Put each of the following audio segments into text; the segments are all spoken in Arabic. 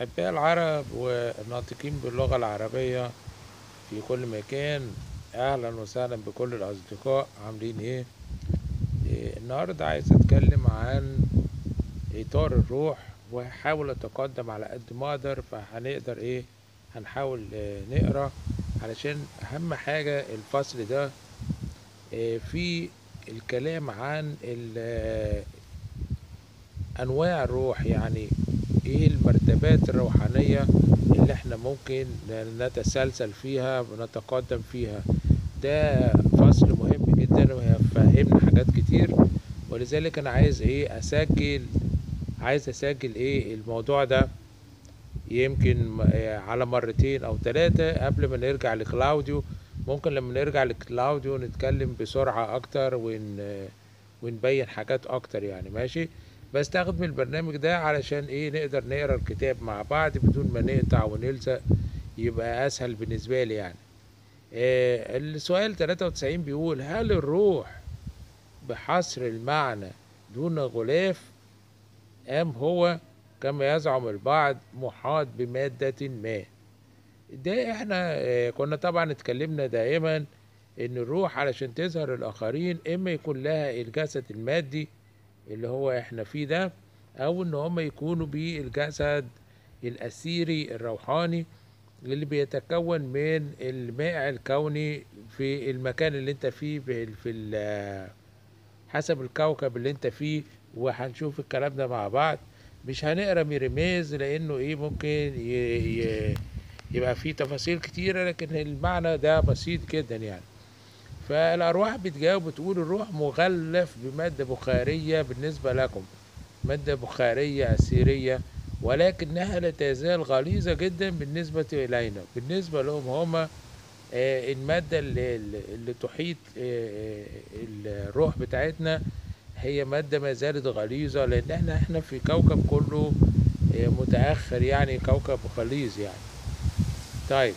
أحباء العرب والناطقين باللغة العربية في كل مكان، أهلا وسهلا بكل الأصدقاء. عاملين إيه؟ النهاردة عايز أتكلم عن إطار الروح، وهحاول أتقدم على قد ما أقدر. فهنقدر إيه؟ هنحاول نقرأ، علشان أهم حاجة الفصل ده في الكلام عن أنواع الروح. يعني ايه المرتبات الروحانية اللي احنا ممكن نتسلسل فيها ونتقدم فيها. ده فصل مهم جدا وهيفهمنا حاجات كتير، ولذلك انا عايز ايه عايز اسجل ايه الموضوع ده، يمكن على مرتين او ثلاثة قبل ما نرجع لكلاوديو. ممكن لما نرجع لكلاوديو نتكلم بسرعة اكتر ونبين حاجات اكتر، يعني ماشي. بستخدم البرنامج ده علشان ايه نقدر نقرا الكتاب مع بعض بدون ما نقطع ونلزق، يبقى اسهل بالنسبة لي يعني. السؤال 93 بيقول: هل الروح بحصر المعنى دون غلاف، أم هو كما يزعم البعض محاط بمادة ما؟ ده احنا كنا طبعا اتكلمنا دائما ان الروح علشان تظهر الآخرين اما يكون لها الجسد المادي اللي هو احنا فيه ده، او ان هم يكونوا بالجسد الأثيري الروحاني اللي بيتكون من المائع الكوني في المكان اللي انت فيه، حسب الكوكب اللي انت فيه. وهنشوف الكلام ده مع بعض. مش هنقرا ميرميز لانه ايه ممكن يبقى فيه تفاصيل كتيرة، لكن المعنى ده بسيط جدا يعني. فالارواح بتجاوب بتقول: الروح مغلف بمادة بخارية بالنسبة لكم، مادة بخارية أثيرية، ولكنها لا تزال غليظة جدا بالنسبة إلينا. بالنسبة لهم هما المادة اللي تحيط الروح بتاعتنا هي مادة ما زالت غليظة، لأن احنا في كوكب كله متأخر، يعني كوكب غليظ يعني. طيب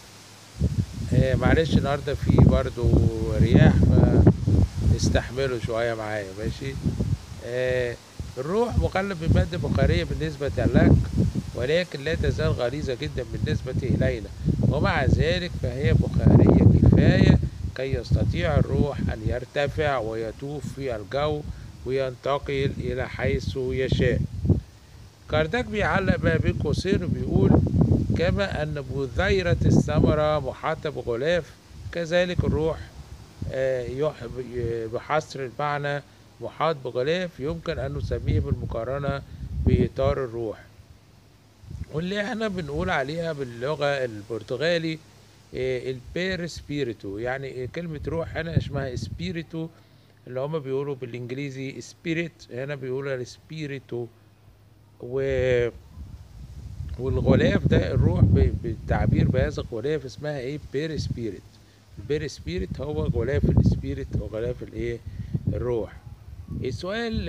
معلش النهاردة في برضو رياح، فاستحملوا شوية معايا، ماشي. الروح مغلف بمادة بخارية بالنسبة لك، ولكن لا تزال غليظة جدا بالنسبة إلينا، ومع ذلك فهي بخارية كفاية كي يستطيع الروح أن يرتفع ويطوف في الجو وينتقل إلى حيث يشاء. كارداك بيعلق بقى بين قوسين وبيقول: كما أن بذيرة الثمرة محاطة بغلاف، كذلك الروح بحصر المعنى محاط بغلاف يمكن أن نسميه بالمقارنة بإطار الروح، واللي احنا بنقول عليها باللغة البرتغالي البير سبيريتو. يعني كلمة روح هنا اسمها سبيريتو، اللي هما بيقولوا بالإنجليزي سبيريت، هنا بيقولوا السبيريتو. والغلاف ده الروح بالتعبير بهذا الغلاف اسمها ايه؟ بير سبيريت. البير سبيريت هو غلاف السبيريت او غلاف الايه؟ الروح. السؤال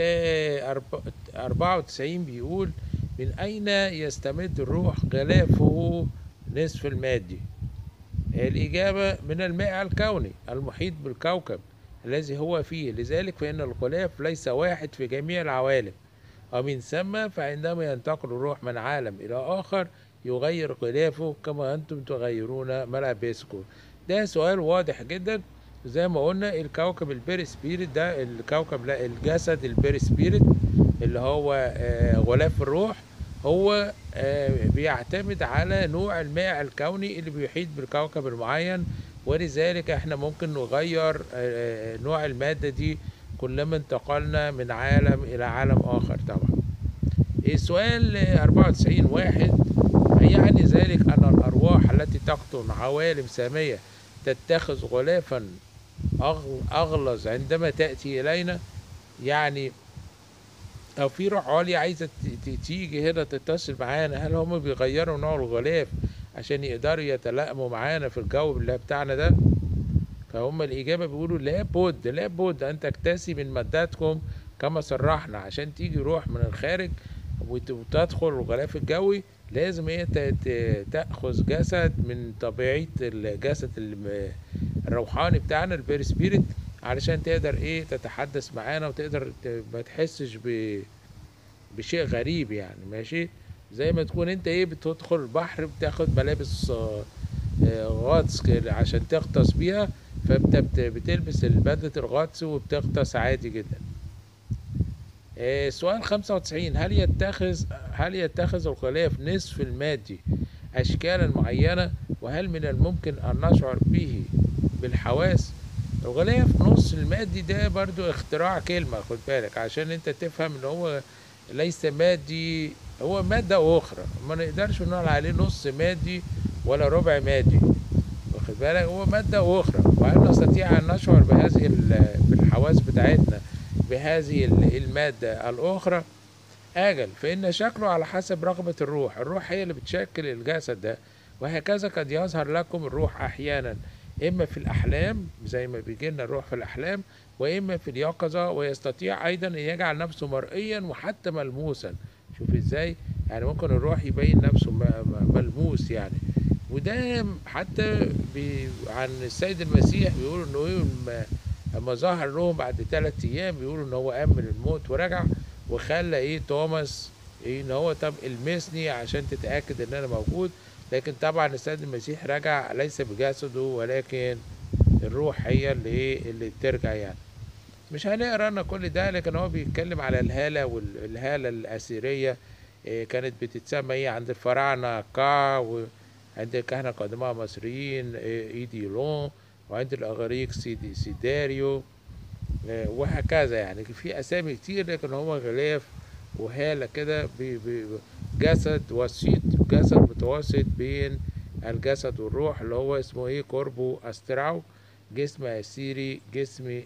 94 بيقول: من أين يستمد الروح غلافه نصف المادي؟ الإجابة: من المائع الكوني المحيط بالكوكب الذي هو فيه، لذلك فإن الغلاف ليس واحد في جميع العوالم، ومن ثم فعندما ينتقل الروح من عالم إلى آخر يغير غلافه كما أنتم تغيرون ملابسكم. ده سؤال واضح جدا. زي ما قلنا الكوكب البير سبيريت ده الكوكب، لا الجسد البير سبيريت اللي هو غلاف الروح، هو بيعتمد على نوع المائع الكوني اللي بيحيط بالكوكب المعين، ولذلك احنا ممكن نغير نوع المادة دي كلما انتقلنا من عالم إلى عالم آخر طبعا. السؤال 94 واحد: يعني ذلك أن الأرواح التي تقطن عوالم سامية تتخذ غلافا أغلظ عندما تأتي إلينا؟ يعني لو في روح عليا عايزة تيجي هنا تتصل معانا، هل هم بيغيروا نوع الغلاف عشان يقدروا يتلائموا معانا في الجو اللي بتاعنا ده؟ فهم الإجابة بيقولوا: لابد أن تكتسي من ماداتكم كما صرحنا. عشان تيجي روح من الخارج وتدخل الغلاف الجوي لازم هي تأخذ جسد من طبيعة الجسد الروحاني بتاعنا البير سبيريت، علشان تقدر ايه تتحدث معانا وتقدر ما تحسش بشيء غريب يعني، ماشي. زي ما تكون انت ايه بتدخل البحر، بتاخد ملابس غطس كده عشان تغطس بيها، فبتلبس بدلة الغطس وبتغطس عادي جدا. سؤال 95: هل يتخذ الغلاف نصف المادي أشكالا معينة، وهل من الممكن أن نشعر به بالحواس؟ الغلاف نص المادي ده برضو اختراع كلمة، خد بالك عشان انت تفهم ان هو ليس مادي، هو مادة أخرى، ما نقدرش نقول عليه نص مادي ولا ربع مادي، واخد بالك، هو مادة أخرى. وهل نستطيع أن نشعر بالحواس بتاعتنا بهذه المادة الأخرى؟ أجل، فإن شكله على حسب رغبة الروح. الروح هي اللي بتشكل الجسد ده، وهكذا قد يظهر لكم الروح أحيانا إما في الأحلام زي ما بيجي لنا الروح في الأحلام، وإما في اليقظة، ويستطيع أيضا أن يجعل نفسه مرئيا وحتى ملموسا. شوف إزاي، يعني ممكن الروح يبين نفسه ملموس يعني. وده حتى عن السيد المسيح بيقولوا إنه إيه، لما ظهر لهم بعد 3 أيام بيقولوا إن هو قام من الموت ورجع، وخلى ايه توماس ايه ان هو طب المسني عشان تتأكد ان انا موجود. لكن طبعا السيد المسيح رجع ليس بجسده، ولكن الروح هي اللي ايه اللي ترجع يعني. مش هنقرا انا كل ده، لكن هو بيتكلم على الهالة، والهالة الأثيرية إيه كانت بتتسمى ايه عند الفراعنة كا، وعند الكهنة القدماء المصريين ايديلون، وعند الأغاريق سيداريو، وهكذا يعني في اسامي كتير. لكن هو غلاف وهالة كده جسد وسيط، جسد متوسط بين الجسد والروح، اللي هو اسمه ايه كوربو استراو، جسم اسيري، جسم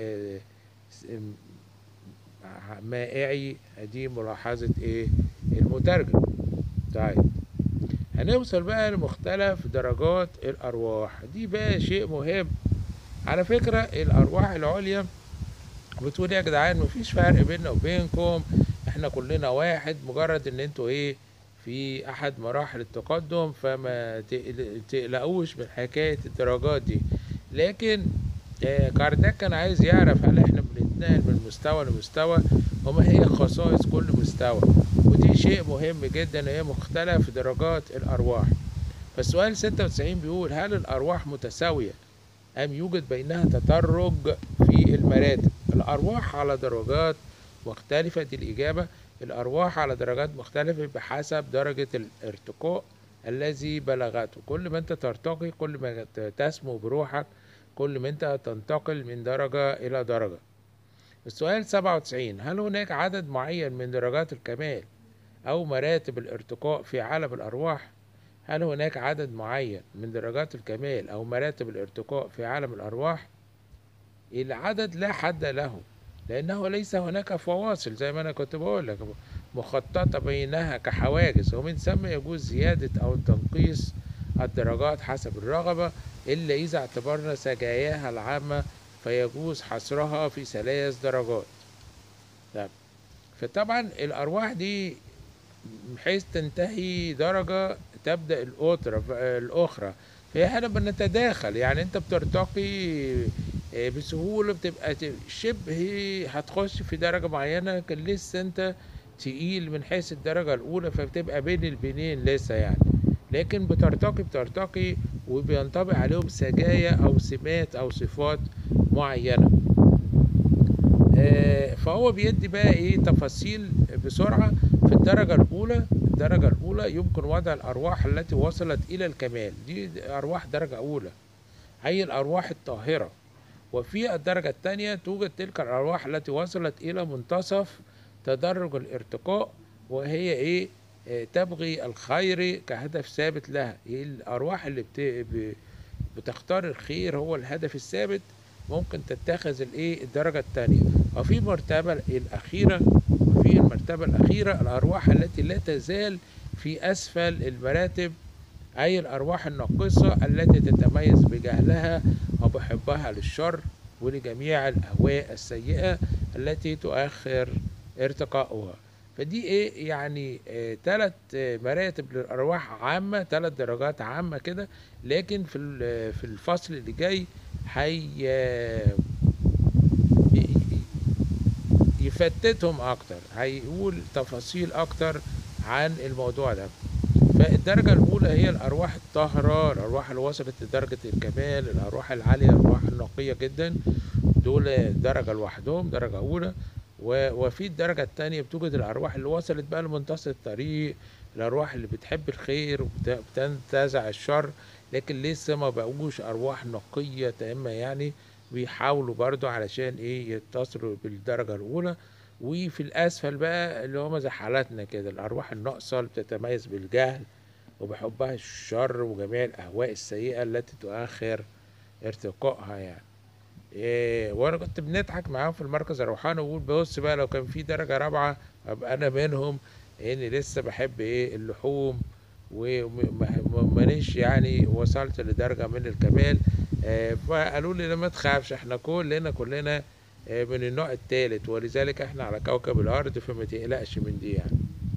مائعي. دي ملاحظة ايه المترجم. طيب هنوصل بقى لمختلف درجات الارواح، دي بقى شيء مهم على فكرة. الارواح العليا بتقول يا جدعان مفيش فرق بيننا وبينكم، احنا كلنا واحد، مجرد ان انتوا ايه في احد مراحل التقدم، فما تقلقوش من حكاية الدرجات دي. لكن كارداك كان عايز يعرف هل احنا بنتنقل من مستوى لمستوى، وما هي خصائص كل مستوى، ودي شيء مهم جدا، هي مختلف درجات الارواح. فالسؤال 96 بيقول: هل الارواح متساوية أم يوجد بينها تدرج في المراتب؟ الأرواح على درجات مختلفة، دي الإجابة. الأرواح على درجات مختلفة بحسب درجة الارتقاء الذي بلغته. كل ما أنت ترتقي، كل ما تسمو بروحك، كل ما أنت تنتقل من درجة إلى درجة. السؤال 97: هل هناك عدد معين من درجات الكمال أو مراتب الارتقاء في عالم الأرواح؟ هل هناك عدد معين من درجات الكمال أو مراتب الارتقاء في عالم الأرواح؟ العدد لا حد له، لأنه ليس هناك فواصل زي ما أنا كنت بقول لك مخططة بينها كحواجز، ومن ثم يجوز زيادة أو تنقيص الدرجات حسب الرغبة، إلا إذا اعتبرنا سجاياها العامة فيجوز حصرها في 3 درجات. طب فطبعا الأرواح دي بحيث تنتهي درجة تبدأ الأخرى، فإحنا بنتداخل، يعني أنت بترتقي بسهولة، بتبقى شبه هتخش في درجة معينة، لكن لسه أنت تقيل من حيث الدرجة الأولى، فبتبقى بين البنين لسه يعني. لكن بترتقي وبينطبق عليهم سجايا أو سمات أو صفات معينة. فهو بيدي بقى ايه تفاصيل بسرعة. في الدرجة الأولى يمكن وضع الأرواح التي وصلت إلى الكمال، دي أرواح درجة أولى، هي الأرواح الطاهرة. وفي الدرجة الثانية توجد تلك الأرواح التي وصلت إلى منتصف تدرج الارتقاء، وهي إيه تبغي الخير كهدف ثابت لها. الأرواح اللي بتختار الخير هو الهدف الثابت، ممكن تتخذ الايه الدرجة الثانية. وفي المرتبة الأخيرة الأرواح التي لا تزال في أسفل المراتب، أي الأرواح الناقصة التي تتميز بجهلها وبحبها للشر ولجميع الأهواء السيئة التي تؤخر ارتقاؤها. فدي ايه يعني 3 مراتب للأرواح عامة، 3 درجات عامة كده. لكن في الفصل اللي جاي يفتتهم اكتر، هيقول تفاصيل اكتر عن الموضوع ده. فالدرجة الأولى هي الأرواح الطاهرة، الأرواح اللي وصلت لدرجة الكمال، الأرواح العالية، الأرواح النقية جدا، دول درجة لوحدهم، درجة أولى. وفي الدرجة التانية بتوجد الأرواح اللي وصلت بقى لمنتصف الطريق، الأرواح اللي بتحب الخير وبتنتزع الشر، لكن لسه ما بقوش أرواح نقية تامة يعني، بيحاولوا برضو علشان إيه يتصلوا بالدرجة الأولى. وفي الأسفل بقى اللي هما زي حالاتنا كده، الأرواح الناقصة اللي بتتميز بالجهل وبحبها الشر وجميع الأهواء السيئة التي تؤخر ارتقائها يعني. إيه، وانا كنت بنضحك معاهم في المركز الروحاني وبقول بص بقى لو كان في درجة رابعة ابقى انا منهم، اني لسه بحب ايه اللحوم ومانيش يعني وصلت لدرجة من الكمال. فقالوا لي ما تخافش، احنا كلنا من النوع الثالث، ولذلك احنا على كوكب الارض، فما تقلقش من دي يعني.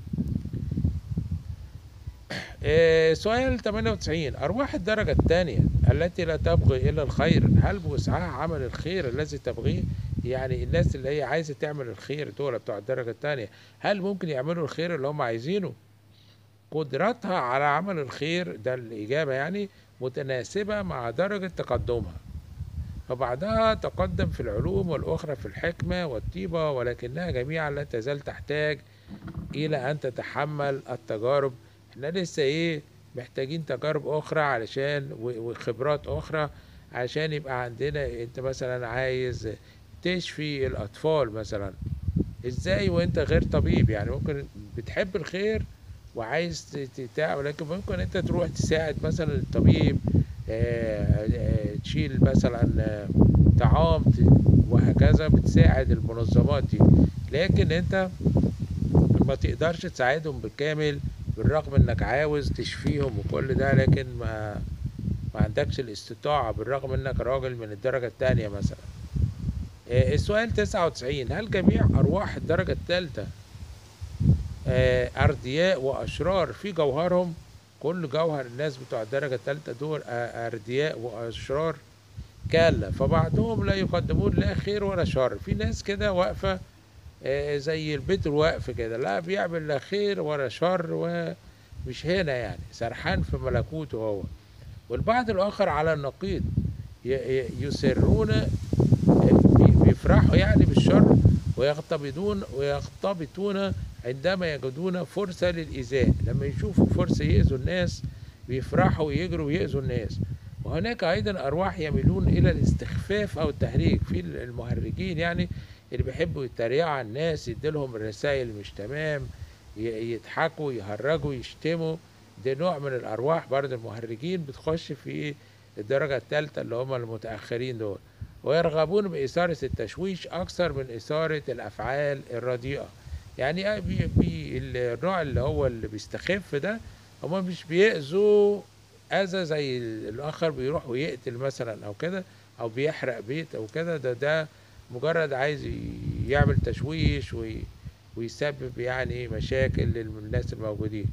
سؤال 98: أرواح الدرجة الثانية التي لا تبغي إلا الخير، هل بوسعها عمل الخير الذي تبغيه؟ يعني الناس اللي هي عايزة تعمل الخير دول بتوع الدرجة الثانية، هل ممكن يعملوا الخير اللي هم عايزينه؟ قدرتها على عمل الخير، ده الإجابة يعني، متناسبة مع درجة تقدمها، فبعضها تقدم في العلوم والأخرى في الحكمة والطيبة، ولكنها جميعا لا تزال تحتاج الى ان تتحمل التجارب. احنا لسه ايه محتاجين تجارب اخرى علشان وخبرات اخرى عشان يبقى عندنا. انت مثلا عايز تشفي الاطفال مثلا، ازاي وانت غير طبيب؟ يعني ممكن بتحب الخير وعايز تعمل، لكن ممكن انت تروح تساعد مثلا الطبيب، تشيل مثلا طعام وهكذا، بتساعد المنظمات دي، لكن انت ما تقدرش تساعدهم بالكامل بالرغم انك عاوز تشفيهم وكل ده، لكن ما عندكش الاستطاعة بالرغم انك راجل من الدرجة الثانية مثلا. السؤال 99: هل جميع ارواح الدرجة الثالثة اردياء واشرار في جوهرهم؟ كل جوهر الناس بتوع الدرجة الثالثة دول اردياء واشرار؟ كلا، فبعضهم لا يقدمون لا خير ولا شر. في ناس كده واقفة زي البيت الواقف كده، لا بيعمل لا خير ولا شر، ومش هنا يعني، سرحان في ملكوته هو. والبعض الآخر على النقيض، يسرون، بيفرحوا يعني بالشر، ويغتبطون عندما يجدون فرصة للإيذاء، لما يشوفوا فرصة يؤذوا الناس بيفرحوا ويجروا ويؤذوا الناس. وهناك أيضا أرواح يميلون إلى الاستخفاف أو التهريج، في المهرجين يعني اللي بيحبوا يتريقوا على الناس، يديلهم الرسائل مش تمام، يضحكوا يهرجوا يشتموا. ده نوع من الأرواح برضه، المهرجين بتخش في الدرجة الثالثة اللي هم المتأخرين دول. ويرغبون بإثارة التشويش أكثر من إثارة الأفعال الرديئة. يعني النوع اللي هو اللي بيستخف ده، هما مش بيأذوا أذى زي الآخر بيروح ويقتل مثلا أو كده، أو بيحرق بيت أو كده. ده مجرد عايز يعمل تشويش ويسبب يعني مشاكل للناس الموجودين.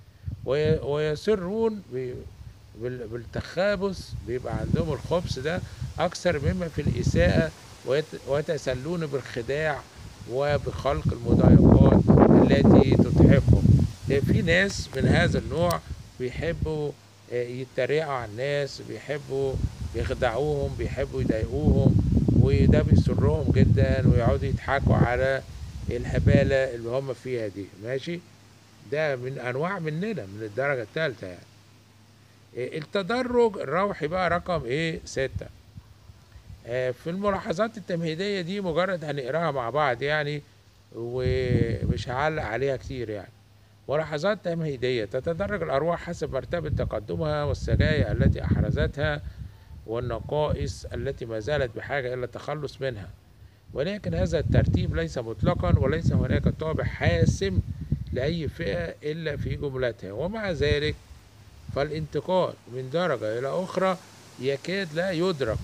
ويسرون بالتخابس، بيبقى عندهم الخبث ده أكثر مما في الإساءة، ويتسلون بالخداع وبخلق المضايقات التي تضحكهم. في ناس من هذا النوع بيحبوا يتريقوا على الناس، بيحبوا يخدعوهم، بيحبوا يضايقوهم، وده بيسرهم جدا، ويقعدوا يضحكوا على الهبالة اللي هم فيها دي. ماشي، ده من أنواع مننا من الدرجة الثالثة يعني. التدرج الروحي بقى رقم 6. في الملاحظات التمهيدية دي مجرد هنقراها مع بعض يعني، ومش هعلق عليها كتير يعني. ملاحظات تمهيدية: تتدرج الأرواح حسب مرتبة تقدمها والسجايا التي أحرزتها والنقائص التي ما زالت بحاجة إلى التخلص منها، ولكن هذا الترتيب ليس مطلقا، وليس هناك طابع حاسم لأي فئة إلا في جملتها. ومع ذلك فالانتقال من درجة إلى أخرى يكاد لا يدرك،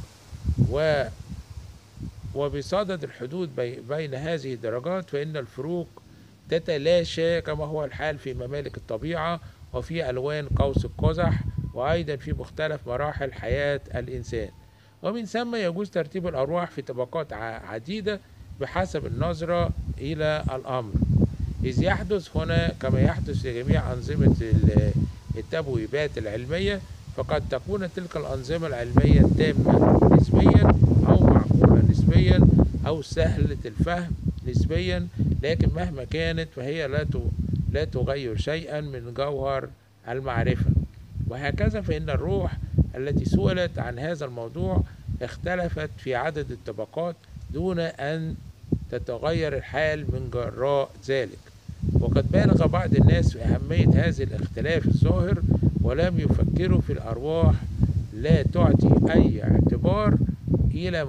وبصدد الحدود بين هذه الدرجات، فإن الفروق تتلاشى كما هو الحال في ممالك الطبيعة، وفي ألوان قوس قزح، وأيضا في مختلف مراحل حياة الإنسان. ومن ثم يجوز ترتيب الأرواح في طبقات عديدة بحسب النظرة إلى الأمر. إذ يحدث هنا كما يحدث في جميع أنظمة التبويبات العلمية، فقد تكون تلك الأنظمة العلمية تامة نسبيا أو معقولة نسبيا أو سهلة الفهم نسبيا، لكن مهما كانت فهي لا تغير شيئا من جوهر المعرفة. وهكذا فإن الروح التي سئلت عن هذا الموضوع اختلفت في عدد الطبقات دون أن تتغير الحال من جراء ذلك. وقد بالغ بعض الناس في أهمية هذا الاختلاف الظاهر، ولم يفكروا في الأرواح لا تعطي أي اعتبار إلى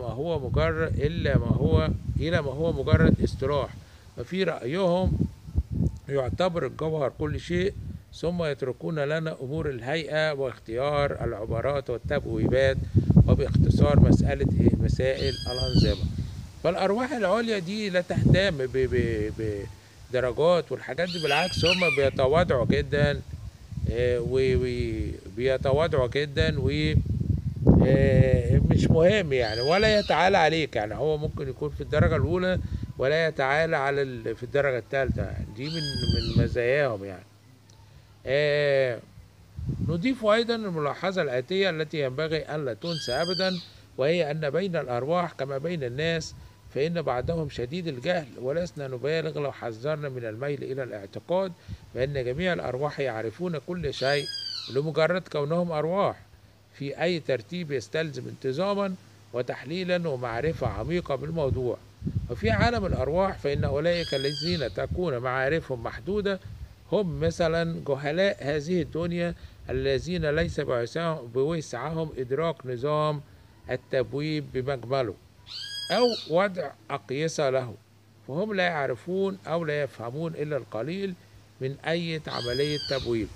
ما هو مجرد اصطلاح، وفي رأيهم يعتبر الجوهر كل شيء، ثم يتركون لنا أمور الهيئة واختيار العبارات والتبويبات، وباختصار مسائل الأنظمة. فالأرواح العليا دي لا تهتم بدرجات والحاجات دي، بالعكس هم بيتواضعوا جدا، وبيتواضعوا جدا، ومش مهم يعني، ولا يتعالى عليك. يعني هو ممكن يكون في الدرجة الأولى ولا يتعالى على في الدرجة الثالثة، يعني دي من مزاياهم يعني. نضيف أيضا الملاحظة الآتية التي ينبغي أن لا تنسى أبدا، وهي أن بين الأرواح كما بين الناس فإن بعضهم شديد الجهل، ولسنا نبالغ لو حذرنا من الميل إلى الاعتقاد بأن جميع الأرواح يعرفون كل شيء لمجرد كونهم أرواح، في أي ترتيب يستلزم انتظاما وتحليلا ومعرفة عميقة بالموضوع. وفي عالم الأرواح فإن أولئك الذين تكون معارفهم محدودة هم مثلا جهلاء هذه الدنيا، الذين ليس بوسعهم إدراك نظام التبويب بمجمله أو وضع أقيسة له، فهم لا يعرفون أو لا يفهمون إلا القليل من أي عملية تبويب.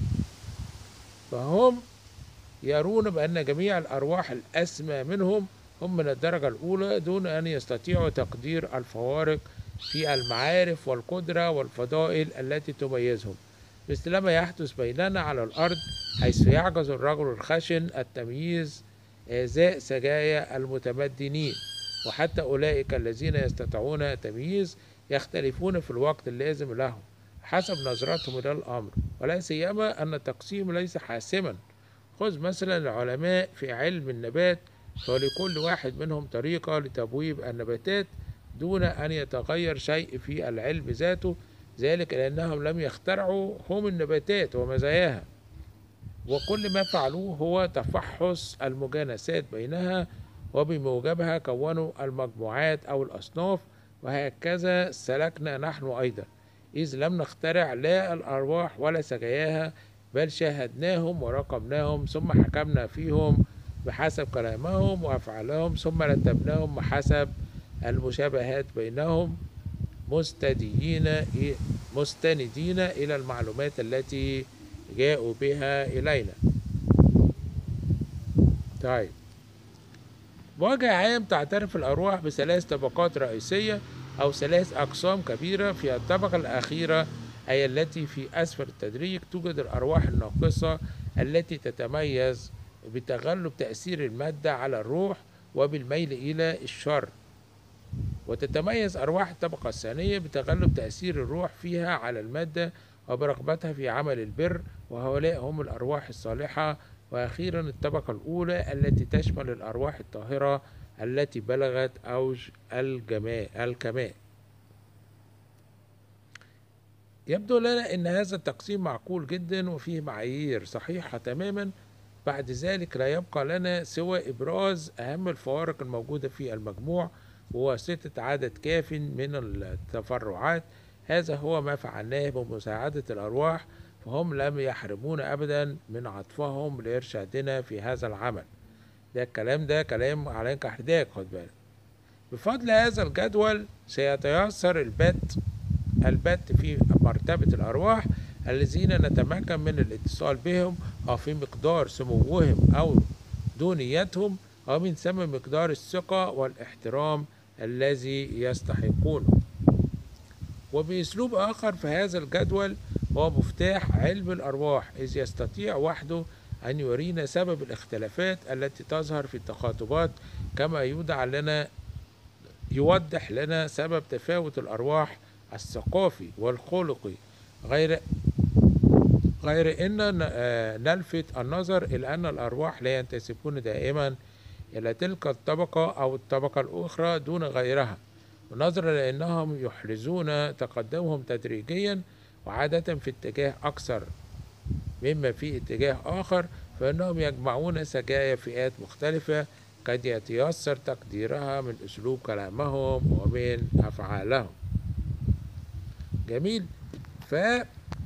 فهم يرون بأن جميع الأرواح الأسمى منهم هم من الدرجة الأولى، دون أن يستطيعوا تقدير الفوارق في المعارف والقدرة والفضائل التي تميزهم، مثلما يحدث بيننا على الأرض، حيث يعجز الرجل الخشن التمييز ذا سجايا المتمدنين، وحتى أولئك الذين يستطيعون التمييز يختلفون في الوقت اللازم لهم حسب نظرتهم إلى الأمر، ولا سيما أن التقسيم ليس حاسما. خذ مثلا العلماء في علم النبات، فلكل واحد منهم طريقة لتبويب النباتات دون أن يتغير شيء في العلم ذاته، ذلك لأنهم لم يخترعوا هم النباتات ومزاياها، وكل ما فعلوه هو تفحص المجانسات بينها، وبموجبها كونوا المجموعات أو الأصناف. وهكذا سلكنا نحن أيضا، إذ لم نخترع لا الأرواح ولا سجاياها، بل شاهدناهم ورقمناهم، ثم حكمنا فيهم بحسب كلامهم وأفعالهم، ثم رتبناهم بحسب المشابهات بينهم، مستندين إلى المعلومات التي جاءوا بها إلينا. طيب، بوجه عام تعترف الأرواح بثلاث طبقات رئيسية أو ثلاث أقسام كبيرة. في الطبقة الأخيرة أي التي في أسفل التدريج توجد الأرواح الناقصة التي تتميز بتغلب تأثير المادة على الروح وبالميل إلى الشر، وتتميز أرواح الطبقة الثانية بتغلب تأثير الروح فيها على المادة وبرغبتها في عمل البر، وهؤلاء هم الأرواح الصالحة. وأخيرا الطبقة الأولى التي تشمل الأرواح الطاهرة التي بلغت أوج الكمال. يبدو لنا أن هذا التقسيم معقول جدا وفيه معايير صحيحة تماما. بعد ذلك لا يبقى لنا سوى إبراز أهم الفوارق الموجودة في المجموع بواسطة عدد كاف من التفرعات. هذا هو ما فعلناه بمساعدة الأرواح، فهم لم يحرمونا أبدا من عطفهم لإرشادنا في هذا العمل. ده كلام على كحداك، خد بالك. بفضل هذا الجدول سيتيسر البت في مرتبة الأرواح الذين نتمكن من الاتصال بهم، أو في مقدار سموهم أو دونيتهم، أو من ثم مقدار الثقة والاحترام الذي يستحقونه. وبأسلوب آخر فهذا الجدول هو مفتاح علم الأرواح، إذ يستطيع وحده أن يورينا سبب الاختلافات التي تظهر في التخاطبات، كما يوضح لنا سبب تفاوت الأرواح الثقافي والخلقي، غير أن نلفت النظر إلى أن الأرواح لا ينتسبون دائما إلى تلك الطبقة أو الطبقة الأخرى دون غيرها، ونظرا لأنهم يحرزون تقدمهم تدريجيا وعادة في اتجاه أكثر مما في اتجاه آخر، فإنهم يجمعون سجايا فئات مختلفة قد يتيسر تقديرها من أسلوب كلامهم ومن أفعالهم. جميل. فأنا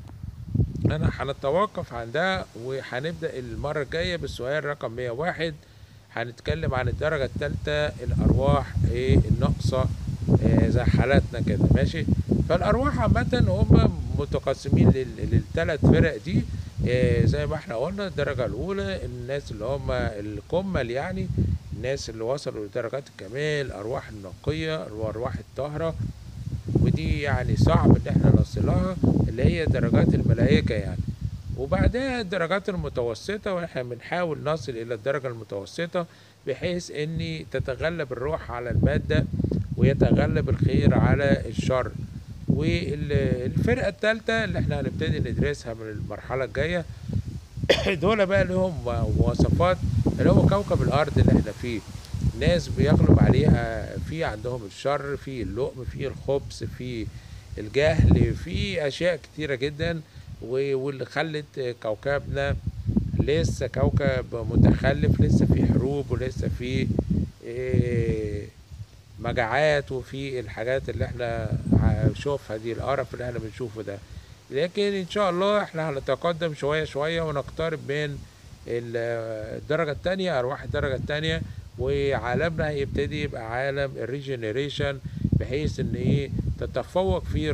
هنتوقف عن ده، وهنبدأ المرة الجاية بالسؤال رقم 101. هنتكلم عن الدرجة الثالثة، الأرواح الناقصة زي حالاتنا كده. ماشي. فالأرواح عامة هم متقسمين للثلاث فرق دي، زي ما احنا قلنا. الدرجة الأولى الناس اللي هم الكمل، يعني الناس اللي وصلوا لدرجات الكمال، الأرواح النقية، الأرواح الطاهرة، ودي يعني صعب ان احنا نصلها، اللي هي درجات الملائكة يعني. وبعدها الدرجات المتوسطة، واحنا بنحاول نصل الى الدرجة المتوسطة بحيث ان تتغلب الروح على المادة ويتغلب الخير على الشر. والفرقة الثالثة اللي احنا هنبتدي ندرسها من المرحلة الجاية دول بقى لهم مواصفات، اللي هو كوكب الأرض اللي احنا فيه. ناس بيغلب عليها في عندهم الشر، في اللؤم، في الخبث، في الجهل، في أشياء كتيرة جدا، واللي خلت كوكبنا لسه كوكب متخلف، لسه في حروب، ولسه في مجاعات، وفي الحاجات اللي احنا هنشوفها دي، القرف اللي احنا بنشوفه ده. لكن ان شاء الله احنا هنتقدم شوية شوية ونقترب من الدرجة التانية، ارواح الدرجة التانية، وعالمنا هيبتدي يبقى عالم الريجنريشن، بحيث ان تتفوق فيه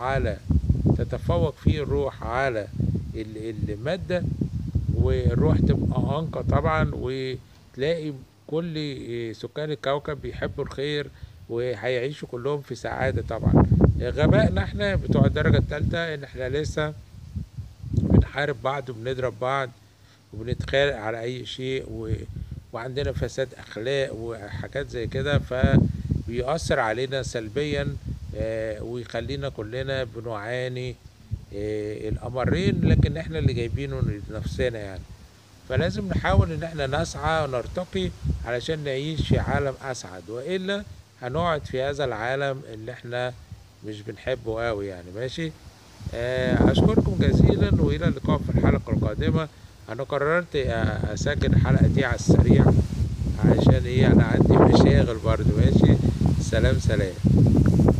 الروح على المادة، والروح تبقى أنقى طبعا، وتلاقي كل سكان الكوكب بيحبوا الخير وهيعيشوا كلهم في سعادة طبعا. غبائنا احنا بتوع الدرجة الثالثة ان احنا لسه بنحارب بعض وبنضرب بعض وبنتخانق على اي شيء، وعندنا فساد اخلاق وحاجات زي كده، فبيأثر علينا سلبيا، ويخلينا كلنا بنعاني الامرين، لكن احنا اللي جايبينه لنفسنا يعني. فلازم نحاول ان احنا نسعى ونرتقي علشان نعيش في عالم اسعد، والا هنقعد في هذا العالم اللي احنا مش بنحبه قوي يعني. ماشي. اشكركم جزيلا، والى اللقاء في الحلقة القادمة. انا قررت اسجل الحلقة دي على السريع عشان انا عندي مشاغل برضو. ماشي. سلام.